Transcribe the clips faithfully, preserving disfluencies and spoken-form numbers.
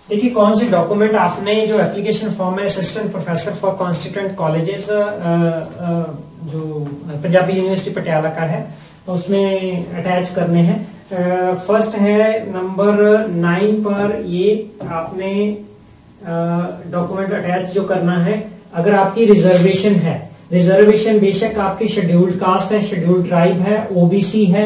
देखिए कौन से डॉक्यूमेंट आपने जो एप्लीकेशन फॉर्म है assistant professor for constituent colleges जो पंजाबी यूनिवर्सिटी पटियाला का है उसमें अटैच करने हैं। फर्स्ट है नंबर नाइन पर, ये आपने डॉक्यूमेंट अटैच जो करना है, अगर आपकी रिजर्वेशन है, रिजर्वेशन बेशक आपकी शेड्यूल्ड कास्ट है, शेड्यूल्ड ट्राइब है, ओबीसी है,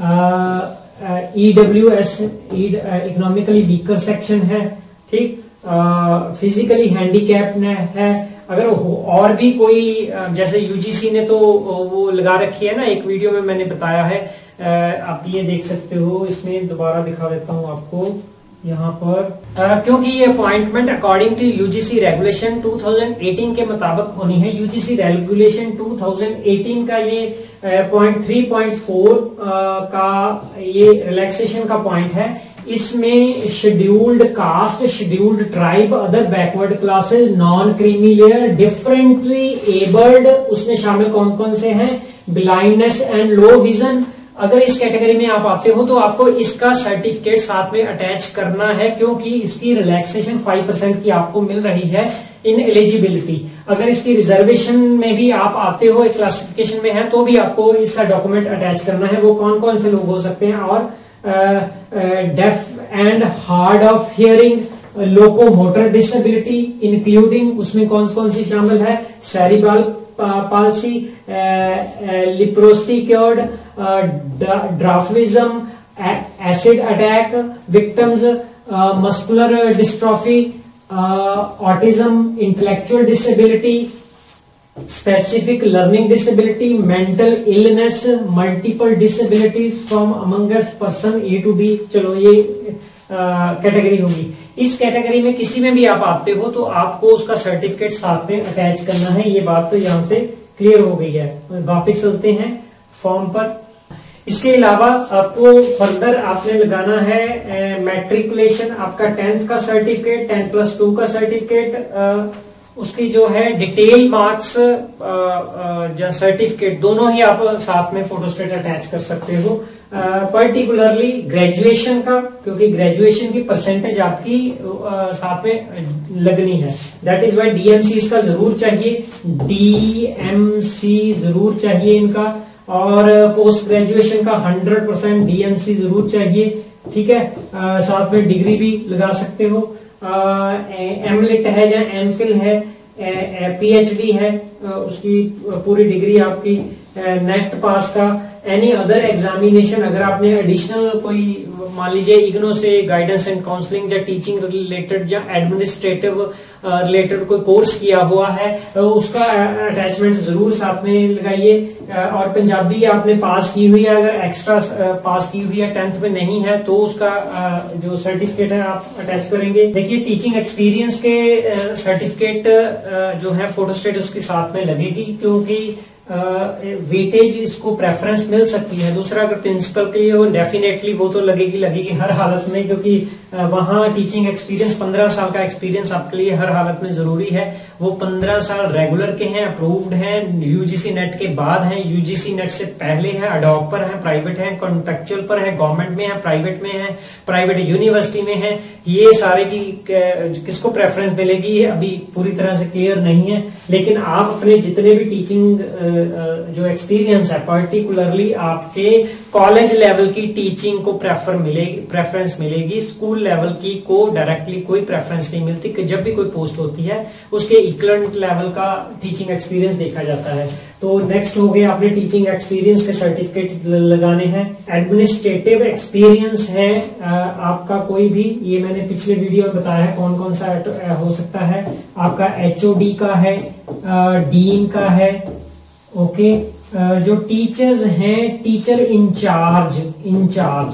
ईडब्ल्यूएस इकोनॉमिकली वीकर सेक्शन है, ठीक, फिजिकली हैंडीकैप है, अगर और भी कोई जैसे यूजीसी ने तो वो लगा रखी है ना, एक वीडियो में मैंने बताया है, आप ये देख सकते हो, इसमें दोबारा दिखा देता हूं आपको यहाँ पर, आ, क्योंकि ये appointment according to UGC regulation two thousand eighteen के मुताबिक होनी है। UGC regulation two thousand eighteen का ये पॉइंट थ्री पॉइंट फोर का ये रिलैक्सेशन का पॉइंट है। इसमें scheduled caste, scheduled tribe, other backward classes, non creamy layer, differently abled, उसमें शामिल कौन कौन से हैं, ब्लाइंडनेस एंड लो विजन, अगर इस कैटेगरी में आप आते हो तो आपको इसका सर्टिफिकेट साथ में अटैच करना है, क्योंकि इसकी रिलैक्सेशन फाइव परसेंट की आपको मिल रही है इन एलिजिबिलिटी। अगर इसकी रिजर्वेशन में भी आप आते हो, एक क्लासिफिकेशन में है, तो भी आपको इसका डॉक्यूमेंट अटैच करना है। वो कौन कौन से लोग हो सकते हैं, और deaf and hard of hearing, locomotor disability including, उसमें कौन कौन सी शामिल है, cerebral palsy, leprosy cured, dwarfism, acid attack victims, muscular dystrophy, autism, intellectual disability, specific learning disability, mental illness, multiple disabilities from amongst person A to B. चलो ये category होगी। इस कैटेगरी में किसी में भी आप आते हो तो आपको उसका सर्टिफिकेट साथ में अटैच करना है। ये बात तो यहां से क्लियर हो गई है। वापस चलते हैं फॉर्म पर। इसके अलावा आपको फर्दर आपने लगाना है मैट्रिकुलेशन, आपका टेंथ का सर्टिफिकेट, टेन प्लस टू का सर्टिफिकेट, उसकी जो है डिटेल मार्क्स सर्टिफिकेट, दोनों ही आप साथ में फोटोस्टेट अटैच कर सकते हो। पर्टिकुलरली ग्रेजुएशन का, क्योंकि ग्रेजुएशन की परसेंटेज आपकी uh, साथ में लगनी है। दैट इज वाई डीएमसी इसका जरूर चाहिए, डीएमसी जरूर चाहिए इनका, और पोस्ट ग्रेजुएशन का हंड्रेड परसेंट डीएमसी जरूर चाहिए। ठीक है, uh, साथ में डिग्री भी लगा सकते हो। एमलिट है या एमफिल है, पीएचडी है, उसकी पूरी डिग्री आपकी, नेट पास का, एनी अदर एग्जामिनेशन, अगर आपने एडिशनल कोई मान लीजिए इग्नो से गाइडेंस एंड काउंसलिंग या टीचिंग रिलेटेड या एडमिनिस्ट्रेटिव रिलेटेड कोई कोर्स किया हुआ है तो उसका अटैचमेंट जरूर साथ में लगाइए। और पंजाबी आपने पास की हुई है, अगर एक्स्ट्रा पास की हुई है टेंथ में नहीं है तो उसका जो सर्टिफिकेट है आप अटैच करेंगे। देखिए टीचिंग एक्सपीरियंस के सर्टिफिकेट जो है फोटोस्टेट उसके साथ में लगेगी, क्योंकि वेटेज uh, इसको प्रेफरेंस मिल सकती है। दूसरा अगर प्रिंसिपल के लिए हो डेफिनेटली वो तो लगेगी लगेगी हर हालत में, क्योंकि uh, वहां टीचिंग एक्सपीरियंस पंद्रह साल का एक्सपीरियंस आपके लिए हर हालत में जरूरी है। वो पंद्रह साल रेगुलर के हैं, अप्रूव्ड हैं, यूजीसी नेट के बाद हैं, यूजीसी नेट से पहले है, अडॉप पर है, प्राइवेट है, कॉन्ट्रेक्चुअल पर है, गवर्नमेंट में है, प्राइवेट में है, प्राइवेट यूनिवर्सिटी में है। ये सारे की किसको प्रेफरेंस मिलेगी ये अभी पूरी तरह से क्लियर नहीं है, लेकिन आप अपने जितने भी टीचिंग जो एक्सपीरियंस है, पर्टिकुलरली आपके कॉलेज लेवल की टीचिंग को प्रेफर मिलेगी प्रेफरेंस मिलेगी। स्कूल लेवल की को डायरेक्टली कोई प्रेफरेंस नहीं मिलती, कि जब भी कोई पोस्ट होती है उसके इक्वलेंट लेवल का टीचिंग एक्सपीरियंस देखा जाता है। तो नेक्स्ट हो गया, आपने टीचिंग एक्सपीरियंस के सर्टिफिकेट लगाने हैं। एडमिनिस्ट्रेटिव एक्सपीरियंस है आपका कोई भी, ये मैंने पिछले वीडियो में बताया है कौन कौन सा हो सकता है। आपका एचओडी का है, डीन का है, ओके। जो टीचर्स हैं, टीचर इंचार्ज इंचार्ज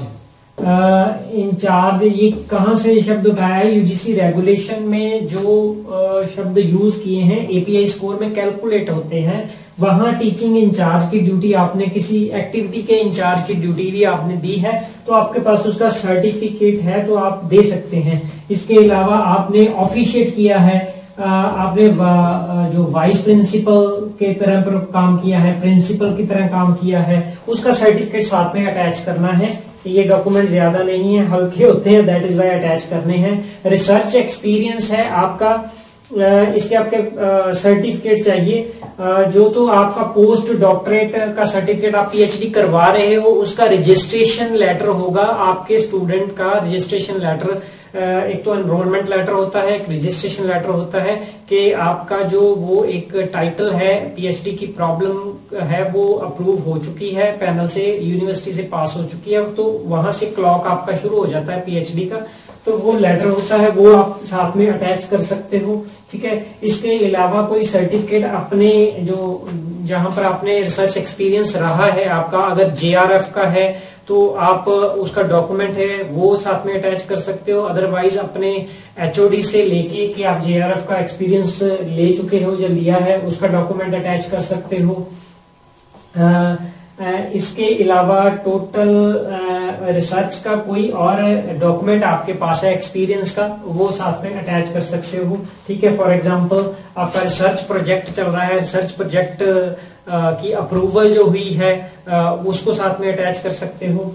इंचार्ज ये कहां से शब्द उठाया है, यूजीसी रेगुलेशन में जो शब्द यूज किए हैं एपीआई स्कोर में कैलकुलेट होते हैं, वहां टीचिंग इंचार्ज की ड्यूटी आपने, किसी एक्टिविटी के इंचार्ज की ड्यूटी भी आपने दी है तो आपके पास उसका सर्टिफिकेट है तो आप दे सकते हैं। इसके अलावा आपने ऑफिशिएट किया है, आपने जो वाइस प्रिंसिपल के तरह पर काम किया है, प्रिंसिपल की तरह काम किया है, उसका सर्टिफिकेट साथ में अटैच करना है। ये डॉक्यूमेंट ज्यादा नहीं है, हल्के होते हैं, दैट इज वाई अटैच करने हैं। रिसर्च एक्सपीरियंस है आपका, इसके आपके सर्टिफिकेट चाहिए, जो तो आपका पोस्ट डॉक्टरेट का सर्टिफिकेट आप पीएचडी करवा रहे हो उसका रजिस्ट्रेशन लेटर होगा, आपके स्टूडेंट का रजिस्ट्रेशन लेटर। एक तो एनरोलमेंट लेटर होता है, एक रजिस्ट्रेशन लेटर होता है कि आपका जो वो एक टाइटल है पीएचडी की प्रॉब्लम है वो अप्रूव हो चुकी है, पैनल से यूनिवर्सिटी से पास हो चुकी है, तो वहां से क्लॉक आपका शुरू हो जाता है पीएचडी का, तो वो लेटर होता है, वो आप साथ में अटैच कर सकते हो। ठीक है, इसके अलावा कोई सर्टिफिकेट अपने जो जहां पर आपने रिसर्च एक्सपीरियंस रहा है आपका, अगर जेआरएफ का है तो आप उसका डॉक्यूमेंट है वो साथ में अटैच कर सकते हो। अदरवाइज अपने एचओडी से लेके कि आप जेआरएफ का एक्सपीरियंस ले चुके हो या लिया है उसका डॉक्यूमेंट अटैच कर सकते हो। आ, इसके अलावा टोटल रिसर्च का कोई और डॉक्यूमेंट आपके पास है एक्सपीरियंस का, वो साथ में अटैच कर सकते हो। ठीक है, फॉर एग्जांपल आपका रिसर्च प्रोजेक्ट चल रहा है, रिसर्च प्रोजेक्ट की अप्रूवल जो हुई है उसको साथ में अटैच कर सकते हो।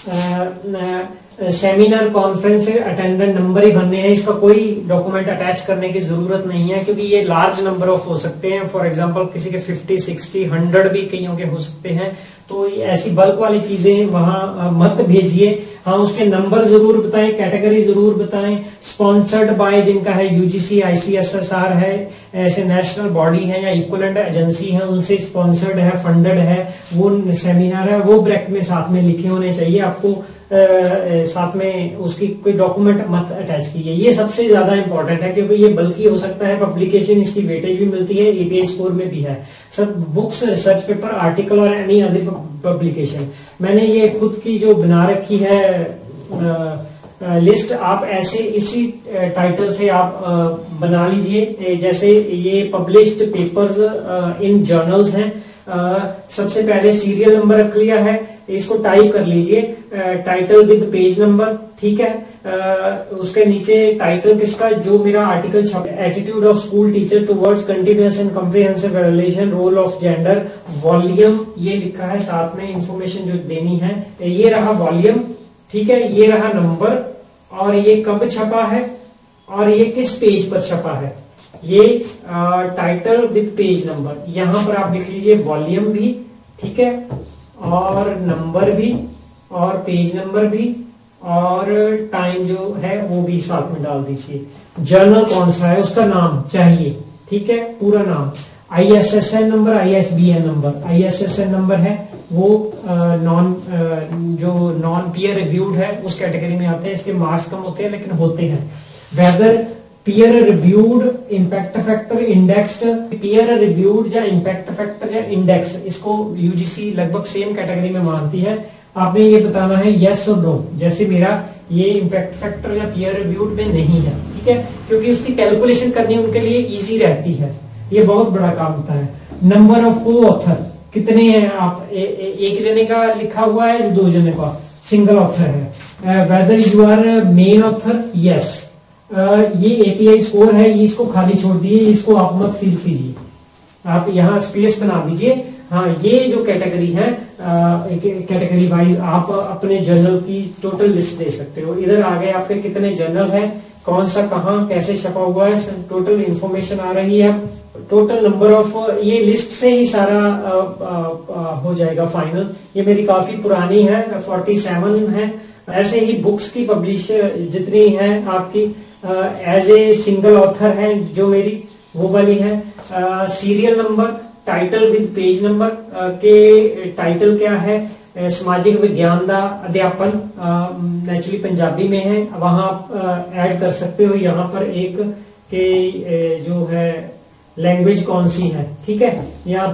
सेमिनार कॉन्फ्रेंस अटेंडेंट नंबर ही भरने हैं, इसका कोई डॉक्यूमेंट अटैच करने की जरूरत नहीं है क्योंकि ये लार्ज नंबर ऑफ हो सकते हैं। फॉर एग्जांपल किसी के फिफ्टी सिक्सटी हंड्रेड भी कईयों के हो सकते हैं, तो ऐसी बल्क वाली चीजें वहां मत भेजिए। हाँ, उसके नंबर जरूर बताएं, कैटेगरी जरूर बताएं। स्पॉन्सर्ड बाय जिनका है यूजीसी आईसीएसएसआर है, ऐसे नेशनल बॉडी है या इक्विवेलेंट एजेंसी है उनसे स्पॉन्सर्ड है, फंडेड है वो सेमिनार है, वो ब्रैकेट में साथ में लिखे होने चाहिए। आपको आ, साथ में उसकी कोई डॉक्यूमेंट मत अटैच कीजिए, ये सबसे ज्यादा इंपॉर्टेंट है क्योंकि ये बल्कि हो सकता है, पब्लिकेशन इसकी वेटेज भी मिलती है, एपीआई स्कोर में भी है। सब बुक्स, रिसर्च पेपर, आर्टिकल और एनी अदर पब्लिकेशन, मैंने ये खुद की जो बना रखी है आ, लिस्ट, आप ऐसे इसी टाइटल से आप आ, बना लीजिए। जैसे ये पब्लिश्ड पेपर्स इन जर्नल्स हैं, सबसे पहले सीरियल नंबर रख लिया है, इसको टाइप कर लीजिए, टाइटल विद पेज नंबर। ठीक है, uh, उसके नीचे टाइटल किसका, जो मेरा आर्टिकल छप, attitude of school teacher towards continuous and comprehensive evaluation, role of gender, volume ये लिखा है, साथ में इंफॉर्मेशन जो देनी है, ये रहा वॉल्यूम। ठीक है, ये रहा नंबर, और ये कब छपा है और ये किस पेज पर छपा है, ये टाइटल विद पेज नंबर। यहां पर आप लिख लीजिए वॉल्यूम भी, ठीक है, और नंबर भी, और पेज नंबर भी, और टाइम जो है वो भी साथ में डाल दीजिए। जर्नल कौन सा है उसका नाम चाहिए, ठीक है, पूरा नाम, ISSN number, ISBN number. ISSN number है वो नॉन जो नॉन पीयर रिव्यूड है उस कैटेगरी में आते हैं, इसके मार्क्स कम होते हैं लेकिन होते हैं। Whether peer reviewed, impact factor, indexed, peer reviewed या इम्पैक्ट फैक्टर या इंडेक्स, इसको यूजीसी लगभग सेम कैटेगरी में मानती है। आपने ये बताना है यस और नो, जैसे मेरा ये इम्पैक्ट फैक्टर या पीयर रिव्यूड में नहीं है, ठीक है, क्योंकि उसकी कैलकुलेशन करनी उनके लिए इजी रहती है, ये बहुत बड़ा काम होता है। नंबर ऑफ को ऑथर, कितने हैं आप, ए, ए, एक जने का लिखा हुआ है, दो जने का, सिंगल ऑथर है। Whether you are main author, yes. ये एपीआई स्कोर है, ये इसको खाली छोड़ दिए, इसको आप मत फिल कीजिए, आप यहाँ स्पेस बना दीजिए। हाँ, ये जो कैटेगरी है, कैटेगरी वाइज आप अपने जर्नल की टोटल लिस्ट दे सकते हो। इधर आगे आपके कितने जर्नल है, कौन सा कहाँ कैसे छपा हुआ है, टोटल इंफॉर्मेशन आ रही है। टोटल नंबर ऑफ, ये लिस्ट से ही सारा आ, आ, आ, हो जाएगा फाइनल। ये मेरी काफी पुरानी है, सैंतालीस है। ऐसे ही बुक्स की पब्लिश जितनी है आपकी एज ए सिंगल ऑथर है जो मेरी, वो वाली है। Serial number, title with page number, के टाइटल क्या है, सामाजिक विज्ञान का अध्यापन, नेचुरली पंजाबी में है, वहां आप ऐड कर सकते हो। यहाँ पर एक के जो है लैंग्वेज कौन सी है, ठीक है, यहाँ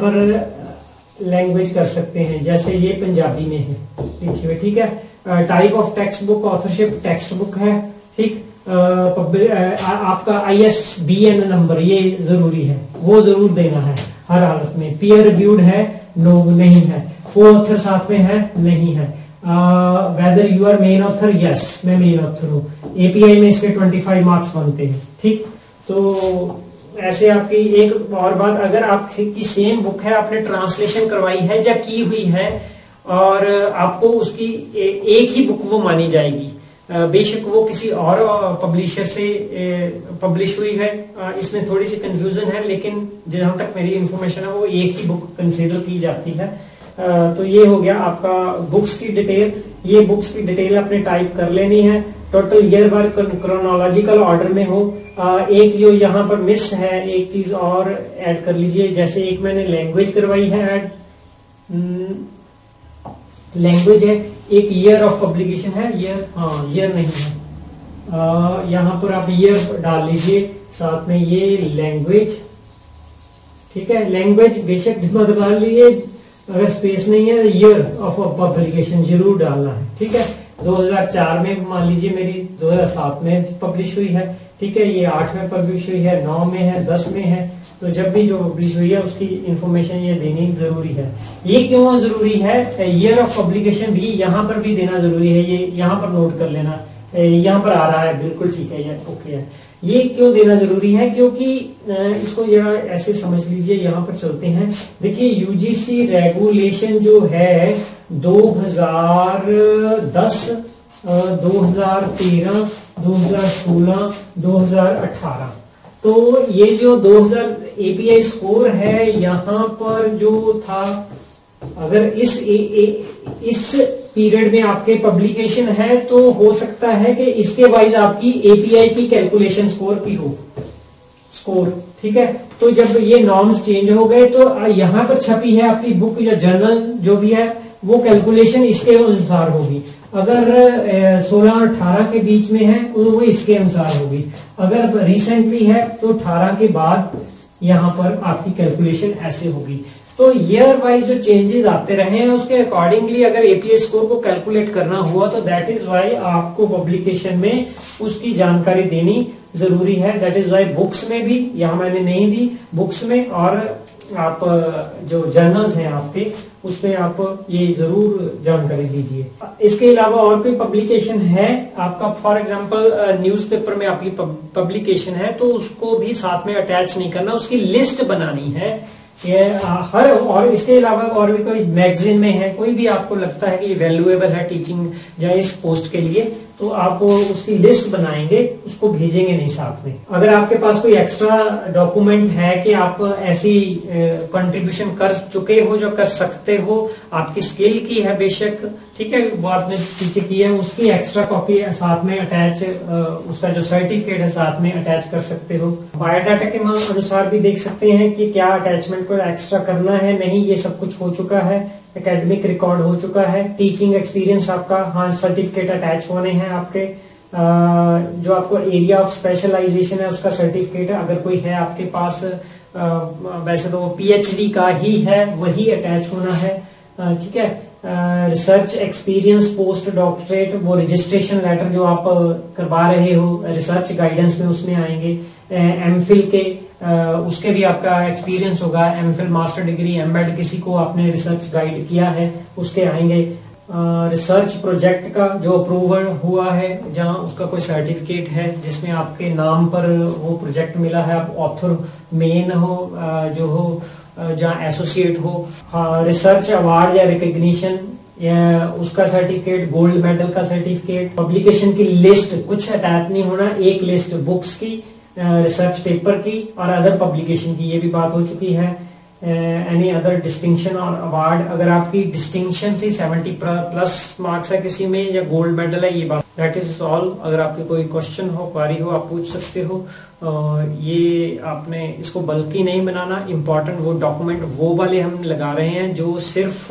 पर लैंग्वेज कर सकते हैं, जैसे ये पंजाबी में है लिखी हुई, ठीक है। Type of textbook, authorship textbook है, ठीक। uh, आपका आईएसबीएन नंबर ये जरूरी है, वो जरूर देना है हर हालत में। पीयर रिव्यूड है, नो नहीं है। को ऑथर साथ में है, नहीं है। Whether you are main author, yes मैं मेन ऑथर हूँ। एपीआई में इसके पच्चीस मार्क्स बनते हैं, ठीक। तो ऐसे आपकी एक और बात, अगर आपकी सेम बुक है, आपने ट्रांसलेशन करवाई है या की हुई है, और आपको उसकी ए, एक ही बुक वो मानी जाएगी। बेशक वो किसी और पब्लिशर से पब्लिश हुई है, इसमें थोड़ी सी कंफ्यूजन है, लेकिन जहां तक मेरी इंफॉर्मेशन है वो एक ही बुक कंसीडर की जाती है। तो ये हो गया आपका बुक्स की डिटेल। ये बुक्स की डिटेल आपने टाइप कर लेनी है, टोटल ईयर बार क्रोनोलॉजिकल ऑर्डर में हो। एक जो यहाँ पर मिस है, एक चीज और ऐड कर लीजिए, जैसे एक मैंने लैंग्वेज करवाई है ऐड, लैंग्वेज है, एक ईयर ऑफ पब्लिकेशन है, ईयर हाँ ईयर नहीं है, यहाँ पर आप ईयर डाल लीजिए, साथ में ये लैंग्वेज, ठीक है। लैंग्वेज बेशक मत डाल लीजिए, अगर स्पेस नहीं है ईयर ऑफ पब्लिकेशन जरूर डालना है, ठीक है। दो हज़ार चार में मान लीजिए मेरी दो हज़ार सात में पब्लिश हुई है, ठीक है। ये आठ में पब्लिश हुई है, नौ में है, दस में है, तो जब भी जो पब्लिश हुई है उसकी इंफॉर्मेशन ये देनी जरूरी है। ये क्यों जरूरी है, ईयर ऑफ पब्लिकेशन भी यहाँ पर भी देना जरूरी है, ये यहाँ पर नोट कर लेना, यहाँ पर आ रहा है, बिल्कुल ठीक है, ये ओके है। ये क्यों देना जरूरी है, क्योंकि इसको जरा ऐसे समझ लीजिए, यहाँ पर चलते हैं। देखिए यूजीसी रेगुलेशन जो है दो हज़ार दस, दो हज़ार तेरह, दो हज़ार सोलह, दो हज़ार अठारह, तो ये जो दो हज़ार एपीआई स्कोर है यहाँ पर जो था, अगर इस ए, ए, इस पीरियड में आपके पब्लिकेशन है तो हो सकता है कि इसके वाइज आपकी एपीआई की कैलकुलेशन स्कोर की हो स्कोर, ठीक है। तो जब ये नॉर्म्स चेंज हो गए तो यहाँ पर छपी है आपकी बुक या जर्नल जो भी है वो कैलकुलेशन इसके अनुसार होगी। अगर सोलह अठारह के बीच में है तो वो इसके अनुसार होगी, अगर रिसेंटली है तो अठारह के बाद यहाँ पर आपकी कैलकुलेशन ऐसे होगी। तो ईयर वाइज जो चेंजेस आते रहे हैं उसके अकॉर्डिंगली अगर एपीआई स्कोर को कैलकुलेट करना हुआ तो दैट इज वाई आपको पब्लिकेशन में उसकी जानकारी देनी जरूरी है। दैट इज वाई बुक्स में भी, यहाँ मैंने नहीं दी, बुक्स में और आप जो जर्नल्स हैं आपके उसमें आप ये जरूर जानकारी दीजिए। इसके अलावा और कोई पब्लिकेशन है आपका, फॉर एग्जांपल न्यूज़पेपर में आपकी पब्लिकेशन है तो उसको भी साथ में अटैच नहीं करना, उसकी लिस्ट बनानी है। ये हर और इसके अलावा और भी कोई मैगजीन में है, कोई भी आपको लगता है कि वैल्यूएबल है टीचिंग या इस पोस्ट के लिए, तो आप उसकी लिस्ट बनाएंगे, उसको भेजेंगे नहीं साथ में। अगर आपके पास कोई एक्स्ट्रा डॉक्यूमेंट है कि आप ऐसी कंट्रीब्यूशन कर चुके हो जो कर सकते हो, आपकी स्किल की है बेशक, ठीक है, वो आपने पीछे की है, उसकी एक्स्ट्रा कॉपी साथ में अटैच, उसका जो सर्टिफिकेट है साथ में अटैच कर सकते हो। बायोडाटा के अनुसार भी देख सकते हैं कि क्या अटैचमेंट को एक्स्ट्रा करना है, नहीं, ये सब कुछ हो चुका है, एकेडमिक रिकॉर्ड हो चुका है, टीचिंग एक्सपीरियंस आपका, हाँ सर्टिफिकेट अटैच होने हैं आपके, आ, जो आपको एरिया ऑफ स्पेशलाइजेशन है उसका सर्टिफिकेट है अगर कोई है आपके पास, आ, वैसे तो पीएचडी का ही है वही अटैच होना है, ठीक है। रिसर्च एक्सपीरियंस पोस्ट डॉक्टरेट, वो रजिस्ट्रेशन लेटर जो आप करवा रहे हो रिसर्च गाइडेंस में उसमें आएंगे। एमफिल के Uh, उसके भी आपका एक्सपीरियंस होगा, एमफिल मास्टर डिग्री एमबेड किसी को आपने रिसर्च गाइड किया है उसके आएंगे। रिसर्च uh, प्रोजेक्ट का जो अप्रूवल हुआ है, जहां उसका कोई सर्टिफिकेट है जिसमें आपके नाम पर वो प्रोजेक्ट मिला है, आप ऑथर मेन हो, uh, जो हो, uh, जहां एसोसिएट हो। रिसर्च अवार्ड या रिकग्निशन या उसका सर्टिफिकेट, गोल्ड मेडल का सर्टिफिकेट, पब्लिकेशन की लिस्ट, कुछ अटैच नहीं होना, एक लिस्ट बुक्स की, रिसर्च पेपर की और अदर पब्लिकेशन की, ये भी बात हो चुकी है। एनी अदर डिस्टिंक्शन और अवार्ड, अगर आपकी डिस्टिंक्शन थी सेवेंटी प्लस मार्क्स है किसी में या गोल्ड मेडल है, ये बात। That is all. अगर आपके कोई क्वेश्चन हो, क्वारी हो, आप पूछ सकते हो। uh, ये आपने इसको बल्कि नहीं बनाना, इंपॉर्टेंट वो डॉक्यूमेंट वो वाले हम लगा रहे हैं जो सिर्फ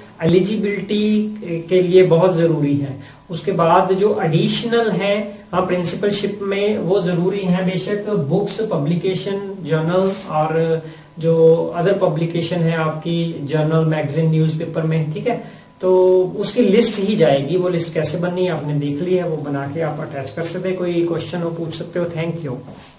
एलिजिबिलिटी के लिए बहुत जरूरी है। उसके बाद जो एडिशनल है, हाँ प्रिंसिपलशिप में वो जरूरी है बेशक, बुक्स, पब्लिकेशन, जर्नल और जो अदर पब्लिकेशन है आपकी जर्नल, मैगजीन, न्यूज़पेपर में, ठीक है। तो उसकी लिस्ट ही जाएगी, वो लिस्ट कैसे बननी है आपने देख ली है, वो बना के आप अटैच कर सकते हैं। कोई क्वेश्चन हो पूछ सकते हो। Thank you.